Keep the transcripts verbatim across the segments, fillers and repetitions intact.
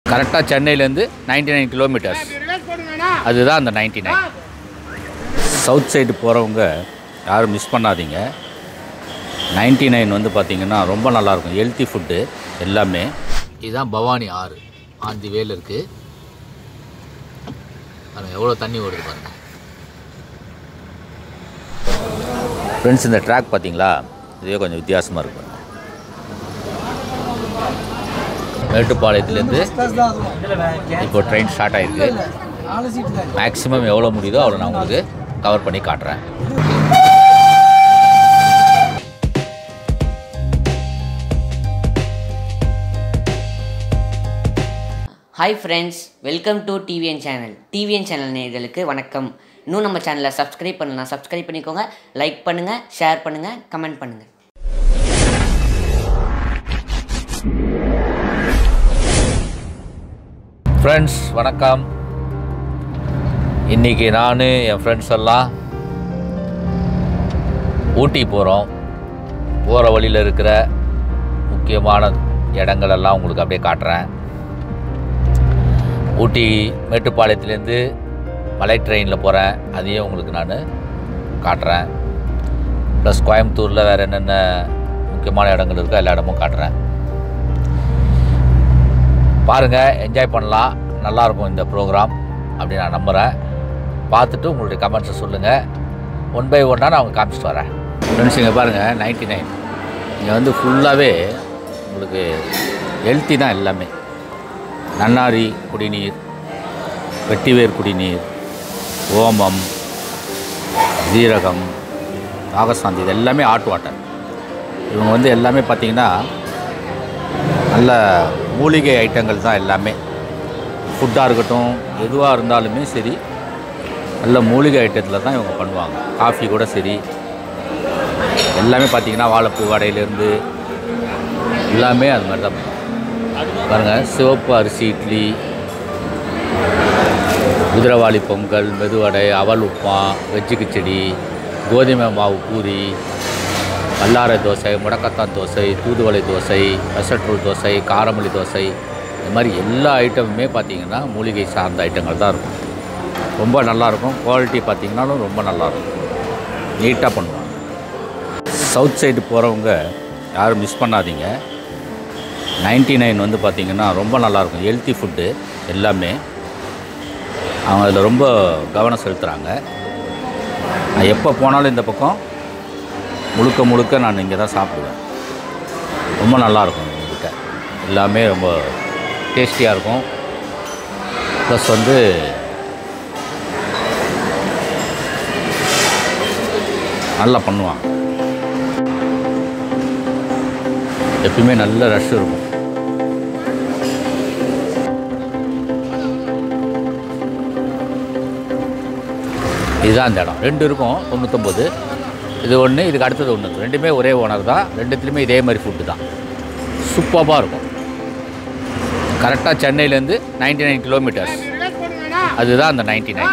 கரெக்டாக சென்னையிலேருந்து ninety nine kilometres, அதுதான் அந்த நைன்டி நைன். சவுத் சைடு போகிறவங்க யாரும் மிஸ் பண்ணாதீங்க. நைன்டி நைன் வந்து பார்த்திங்கன்னா ரொம்ப நல்லாயிருக்கும், ஹெல்த்தி ஃபுட்டு எல்லாமே. இதுதான் பவானி ஆறு, ஆந்தி வேல் இருக்குது. அது எவ்வளோ தண்ணி ஓடுது பாருங்கள் ஃப்ரெண்ட்ஸ். இந்த ட்ராக் பார்த்தீங்களா, இதுவே கொஞ்சம் வித்தியாசமாக இருக்கும். மேட்டுப்பாளையத்துலேருந்து இப்போ ட்ரெயின் ஸ்டார்ட் ஆகிருக்கு. மேக்ஸிமம் எவ்வளோ முடியுதோ அவ்வளோ நான் உங்களுக்கு கவர் பண்ணி காட்டுறேன். Hi friends, welcome to TVN channel. TVN channel நேயர்களுக்கு வணக்கம். இன்னும் நம்ம சேனலை சப்ஸ்கிரைப் பண்ணலாம், சப்ஸ்கிரைப் பண்ணிக்கோங்க. லைக் பண்ணுங்கள், ஷேர் பண்ணுங்கள், கமெண்ட் பண்ணுங்கள். ஃப்ரெண்ட்ஸ் வணக்கம். இன்றைக்கி நான் என் ஃப்ரெண்ட்ஸ் எல்லாம் ஊட்டி போகிறோம். போகிற வழியில் இருக்கிற முக்கியமான இடங்களெல்லாம் உங்களுக்கு அப்படியே காட்டுறேன். ஊட்டி மேட்டுப்பாளையத்துலேருந்து மலை ட்ரெயினில் போகிறேன், அதையும் உங்களுக்கு நான் காட்டுறேன். ப்ளஸ் கோயம்புத்தூரில் வேறு என்னென்ன முக்கியமான இடங்கள் இருக்கோ எல்லா இடமும் காட்டுறேன். பாருங்கள், என்ஜாய் பண்ணலாம். நல்லாயிருக்கும் இந்த ப்ரோக்ராம் அப்படின்னு நான் நம்புகிறேன். பார்த்துட்டு உங்களுடைய கமெண்ட்ஸை சொல்லுங்கள். ஒன் பை ஒன்னாக நான் அவங்க காமிச்சிட்டு வரேன். ஃப்ரெண்ட்ஸ் இங்கே பாருங்கள், நைன்டி நைன் இங்கே வந்து ஃபுல்லாகவே உங்களுக்கு ஹெல்த்தி தான் எல்லாமே. நன்னாரி குடிநீர், வெட்டிவேர் குடிநீர், ஓமம், ஜீரகம், நாகசாந்தி, இது எல்லாமே ஹாட் வாட்டர். இவங்க வந்து எல்லாமே பார்த்திங்கன்னா நல்ல மூலிகை ஐட்டங்கள் தான் எல்லாமே. ஃபுட்டாக இருக்கட்டும், எதுவாக இருந்தாலுமே சரி, நல்ல மூலிகை ஐட்டத்தில் தான் இவங்க பண்ணுவாங்க. காஃபி கூட சரி, எல்லாமே பார்த்திங்கன்னா வாழைப்பூ வடையிலேருந்து எல்லாமே அது மாதிரி தான் பண்ணுவாங்க. பாருங்கள், சிவப்பு அரிசி இட்லி, குதிரைவாளி பொங்கல், மெதுவடை, அவல் உப்புமா, வெஜ்ஜு கிச்சடி, கோதுமை மாவு பூரி, வல்லாரை தோசை, முடக்கத்தான் தோசை, தூதுவளை தோசை, பெசட்ரூல் தோசை, காரமல்லி தோசை, இந்த மாதிரி எல்லா ஐட்டமுமே பார்த்திங்கன்னா மூலிகை சார்ந்த ஐட்டங்கள் தான் இருக்கும். ரொம்ப நல்லாயிருக்கும். குவாலிட்டி பார்த்திங்கனாலும் ரொம்ப நல்லாயிருக்கும், நீட்டாக பண்ணுவாங்க. சவுத் சைடு போகிறவங்க யாரும் மிஸ் பண்ணாதீங்க. நைன்டி நைன் வந்து பார்த்திங்கன்னா ரொம்ப நல்லாயிருக்கும், ஹெல்த்தி ஃபுட்டு எல்லாமே. அவங்க அதில் ரொம்ப கவனம் செலுத்துகிறாங்க. நான் எப்போ போனாலும் இந்த பக்கம் முழுக்க முழுக்க நான் இங்கே தான் சாப்பிடுவேன். ரொம்ப நல்லாயிருக்கும் இவங்ககிட்ட, எல்லாமே ரொம்ப டேஸ்டியாக இருக்கும். ப்ளஸ் வந்து நல்லா பண்ணுவாங்க. எப்பயுமே நல்ல ரஷ் இருக்கும். இதுதான் அந்த இடம். ரெண்டு இருக்கும், தொண்ணூத்தொம்பது. இது ஒன்று, இதுக்கு அடுத்தது ஒன்று. ரெண்டுமே ஒரே ஓனர் தான். ரெண்டுத்துலேயுமே இதே மாதிரி ஃபுட்டு தான். சூப்பராக இருக்கும். கரெக்டாக சென்னையிலேருந்து நைன்டி நைன் கிலோமீட்டர்ஸ், அதுதான் அந்த நைன்டி நைன்.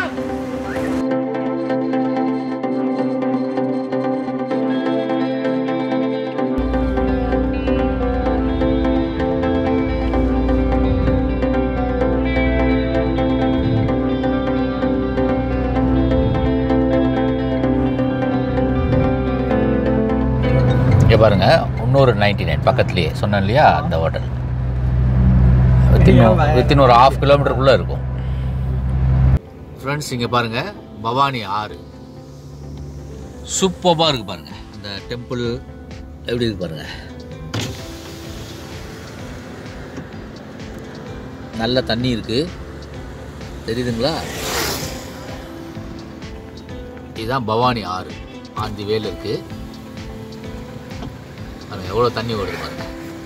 இங்கே பாருங்கள், இன்னொரு நைன்டி நைன் பக்கத்துலேயே சொன்னேன் இல்லையா, அந்த ஹோட்டல் வித்தின் வித்தின் ஒரு ஹாஃப் கிலோமீட்டருக்குள்ளே இருக்கும். ஃப்ரெண்ட்ஸ் இங்கே பாருங்கள், பவானி ஆறு சூப்பராக இருக்குது பாருங்கள். அந்த டெம்பிள் எப்படி இருக்கு பாருங்கள், நல்ல தண்ணி இருக்குது, தெரியுதுங்களா? இதுதான் பவானி ஆறு, ஆந்தி வேல் இருக்குது. அது எவ்வளோ தண்ணி ஓடுது பாருங்க.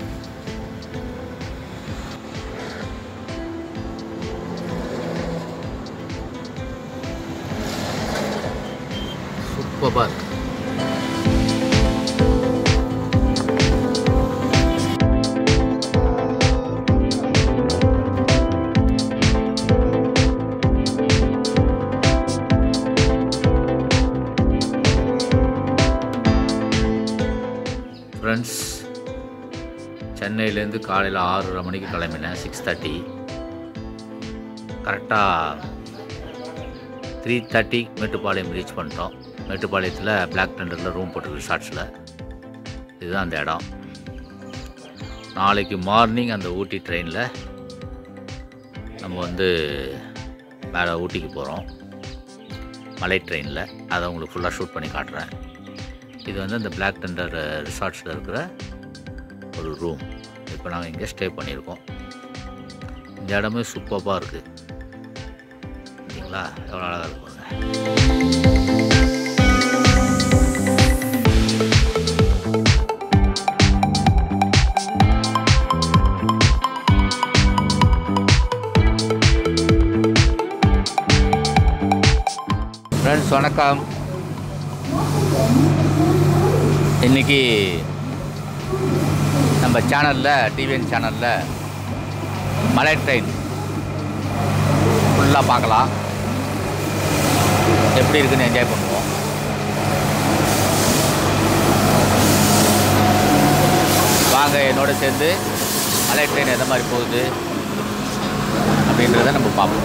சூப்பராக இருக்கு. ஃப்ரெண்ட்ஸ், சென்னையிலேருந்து காலையில் ஆறரை மணிக்கு கிளம்பினேன், சிக்ஸ் தேர்ட்டி. கரெக்டாக த்ரீ தேர்ட்டி மேட்டுப்பாளையம் ரீச் பண்ணிட்டோம். மேட்டுப்பாளையத்தில் பிளாக் டெண்டரில் ரூம் போட்டு ரிசார்ட்ஸில். இதுதான் அந்த இடம். நாளைக்கு மார்னிங் அந்த ஊட்டி ட்ரெயினில் நம்ம வந்து மேலே ஊட்டிக்கு போகிறோம், மலை ட்ரெயினில். அதை உங்களுக்கு ஃபுல்லாக ஷூட் பண்ணி காட்டுறேன். இது வந்து அந்த பிளாக் டெண்டர் ரிசார்ட்ஸில் இருக்கிற ஒரு ரூம். இப்போ நாங்கள் இங்கே ஸ்டே பண்ணியிருக்கோம். இந்த இடமே சூப்பராக இருக்குது. சரிங்களா? எவ்வளோ அழகாக இருக்குங்க. ஃப்ரெண்ட்ஸ் வணக்கம். இன்றைக்கி நம்ம சேனலில் டிவிஎன் சேனலில் மலை ட்ரெயின் ஃபுல்லாக பார்க்கலாம். எப்படி இருக்குன்னு என்ஜாய் பண்ணுவோம். வாங்க என்னோட சேர்ந்து மலை ட்ரெயின் எந்த மாதிரி போகுது அப்படின்றத நம்ம பார்ப்போம்.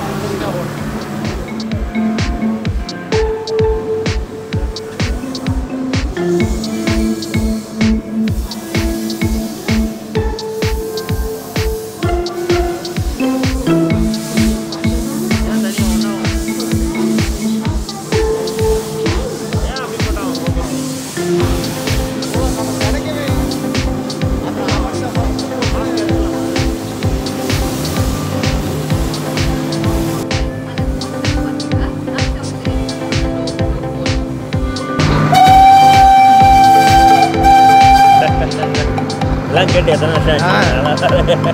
கேட்டு எத்தனை வருஷம்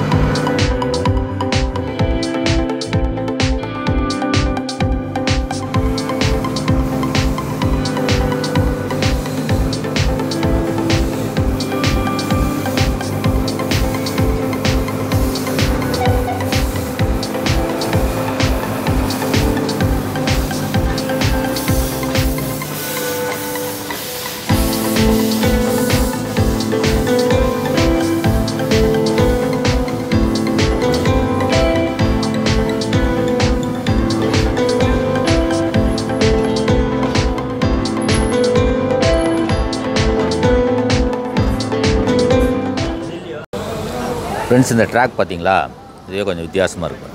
ஃப்ரெண்ட்ஸ், இந்த ட்ராக் பார்த்தீங்களா? இதுவே கொஞ்சம் வித்தியாசமாக இருக்கும்.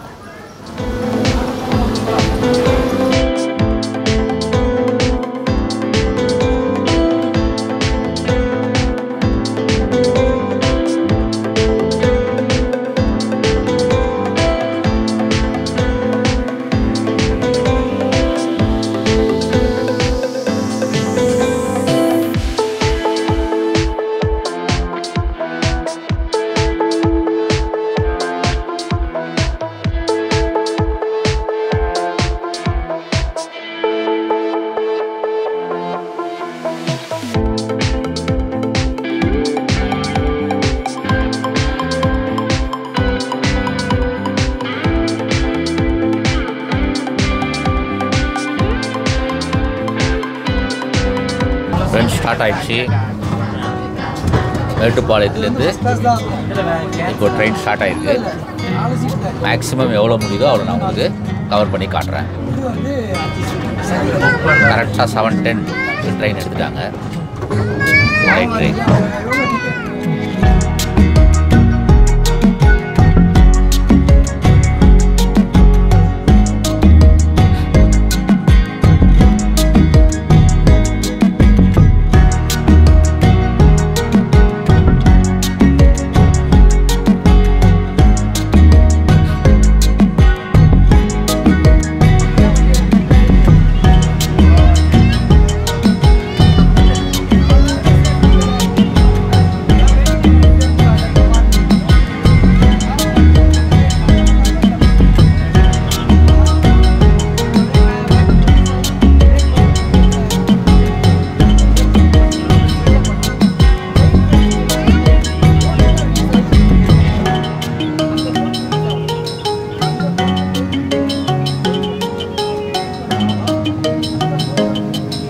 ஃப்ரெண்ட்ஸ், ஸ்டார்ட் ஆகிடுச்சு. மேட்டுப்பாளையத்துலேருந்து இப்போ ட்ரெயின் ஸ்டார்ட் ஆகிருக்கு. மேக்ஸிமம் எவ்வளோ முடியுதோ அவ்வளோ நான் உங்களுக்கு கவர் பண்ணி காட்டுறேன். கரெக்டாக செவன் டென் ட்ரெயின் எடுத்துட்டாங்க. Night train.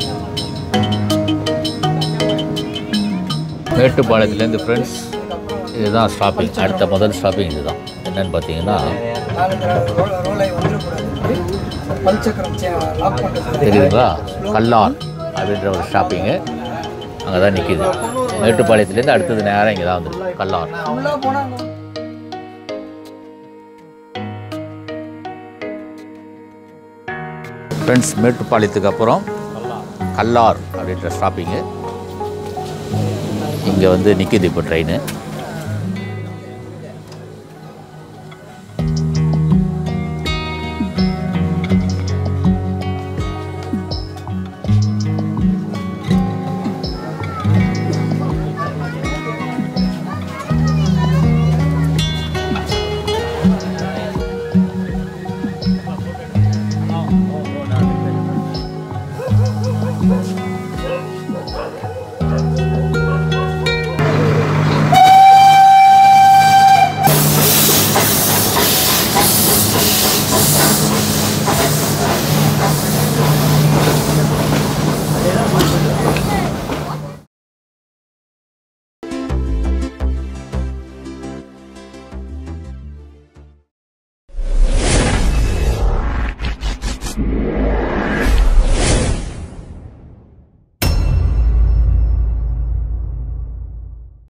மேட்டுப்பாளையத்துலேருந்து ஃப்ரெண்ட்ஸ் இதுதான் ஸ்டாப்பிங். அடுத்த முதல் ஸ்டாப்பிங் இதுதான். என்னென்னு பார்த்தீங்கன்னா தெரியுதுங்களா, கல்லார் அப்படின்ற ஒரு ஸ்டாப்பிங்கு அங்கே தான் நிற்கிது. மேட்டுப்பாளையத்துலேருந்து அடுத்தது நேரம் இங்கே தான் வந்துருக்கு, கல்லார். ஃப்ரெண்ட்ஸ், மேட்டுப்பாளையத்துக்கு அப்புறம் கல்லார் அப்படின்ற ஸ்டாப்பிங்கு இங்கே வந்து நிற்கிது இப்போ ட்ரெயின்.